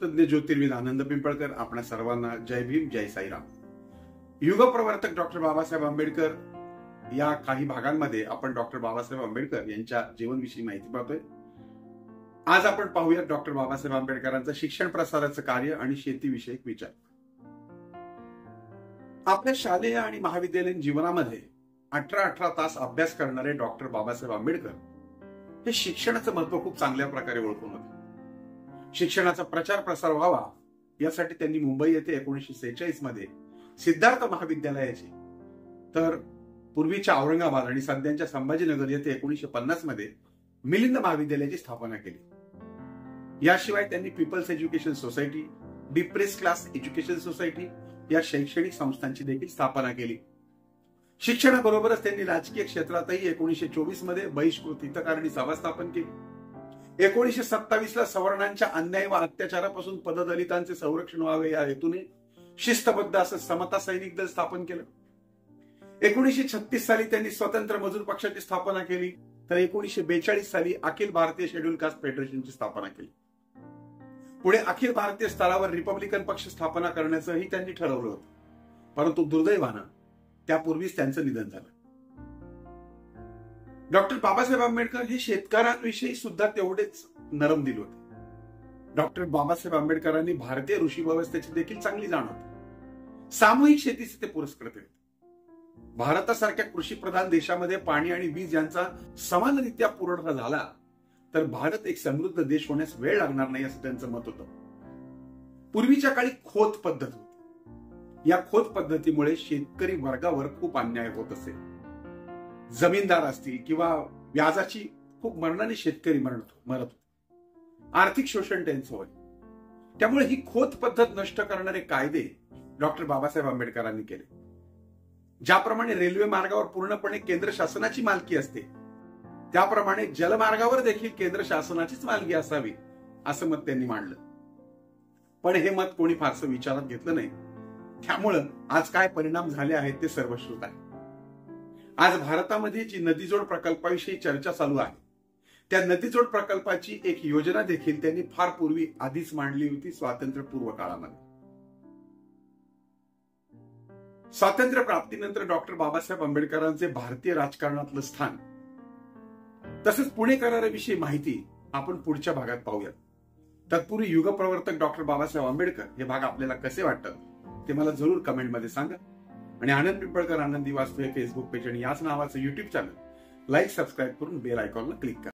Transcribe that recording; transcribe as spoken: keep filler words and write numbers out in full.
तज्ञ ज्योतिर्विद आनंद पिंपळकर आपल्या सर्वांना जय भीम, जय साईराम. युगप्रवर्तक डॉक्टर बाबासाहेब आंबेडकर या काही भागांमध्ये आपण डॉक्टर बाबासाहेब आंबेडकर यांच्या जीवनविषयी माहिती पाहतोय. आज आपण पाहूया डॉक्टर बाबासाहेब आंबेडकरांचं शिक्षण प्रसाराचं कार्य आणि शेतीविषयक विचार. आपल्या शालेय आणि महाविद्यालयीन जीवनामध्ये अठरा अठरा तास अभ्यास करणारे डॉक्टर बाबासाहेब आंबेडकर हे शिक्षणाचं महत्व खूप चांगल्या प्रकारे ओळखून होते. शिक्षणाचा प्रचार प्रसार व्हावा यासाठी त्यांनी मुंबई येथे एकोणीसशे सेहेचाळीस मध्ये सिद्धार्थ महाविद्यालयाची, तर पूर्वीच्या औरंगाबाद आणि सध्याच्या संभाजीनगर येथे एकोणीसशे पन्नास मध्ये मिलिंद महाविद्यालयाची स्थापना केली. याशिवाय त्यांनी people's education society, depressed class education society या शैक्षणिक संस्थांची देखील स्थापना केली. शिक्षणाबरोबरच त्यांनी राजकीय क्षेत्रातही एकोणीसशे चोवीस मध्ये बहिष्कृत हितकारणी सभा स्थापन केली. एकोणीसशे सत्तावीस ला सवर्णांच्या अन्याय व अत्याचारापासून पददलितांचे संरक्षण व्हावे या हेतूने शिस्तबद्ध असं समता सैनिक दल स्थापन केलं. एकोणीसशे छत्तीस साली त्यांनी स्वतंत्र मजूर पक्षाची स्थापना केली, तर एकोणीसशे बेचाळीस साली अखिल भारतीय शेड्यूल कास्ट फेडरेशनची स्थापना केली. पुढे अखिल भारतीय स्तरावर रिपब्लिकन पक्ष स्थापना करण्याचंही त्यांनी ठरवलं होतं, परंतु दुर्दैवानं त्यापूर्वीच त्यांचं निधन झालं. डॉक्टर बाबासाहेब आंबेडकर हे शेतकऱ्यांविषयी सुद्धा तेवढेच नरम दिल होते. डॉक्टर बाबासाहेब आंबेडकरांनी भारतीय ऋषी व्यवस्थेची देखील चांगली जाण होती. सामूहिक शेतीचे ते पुरस्कृत होते. भारतासारख्या कृषी प्रधान देशामध्ये पाणी आणि वीज यांचा समानरित्या पुरवठा झाला तर भारत एक समृद्ध देश होण्यास वेळ लागणार नाही असं त्यांचं मत होतं. पूर्वीच्या काळी खोत पद्धत होती. या खोत पद्धतीमुळे शेतकरी वर्गावर खूप अन्याय होत असे. जमीनदार असतील किंवा व्याजाची खूप मरणाने शेतकरी मरत मरत आर्थिक शोषण त्यांचं होय. त्यामुळे ही खोत पद्धत नष्ट करणारे कायदे डॉक्टर बाबासाहेब आंबेडकरांनी केले. ज्याप्रमाणे रेल्वे मार्गावर पूर्णपणे केंद्र शासनाची मालकी असते, त्याप्रमाणे जलमार्गावर देखील केंद्र शासनाचीच मालकी असावी असं मत त्यांनी मांडलं. पण हे मत कोणी फारसं विचारात घेतलं नाही. त्यामुळं आज काय परिणाम झाले आहेत ते सर्वश्रुत आहे. आज भारतामध्ये जी नदीजोड प्रकल्पाविषयी चर्चा चालू आहे, त्या नदीजोड प्रकल्पाची एक योजना देखील त्यांनी फार पूर्वी आधीच मांडली होती. स्वातंत्र्यपूर्व काळामध्ये स्वातंत्र्य प्राप्तीनंतर डॉक्टर बाबासाहेब आंबेडकरांचे भारतीय राजकारणातलं स्थान तसेच पुणे कराराविषयी माहिती आपण पुढच्या भागात पाहूयात. तत्पूर्वी युगप्रवर्तक डॉक्टर बाबासाहेब आंबेडकर हे भाग आपल्याला कसे वाटतात ते मला जरूर कमेंटमध्ये सांगा. आणि आनंद पिंपळकर आनंदी वास्तू हे फेसबुक पेज आणि याच नावाचं युट्यूब चॅनल लाईक सबस्क्राईब करून बेल आयकॉनला क्लिक करा.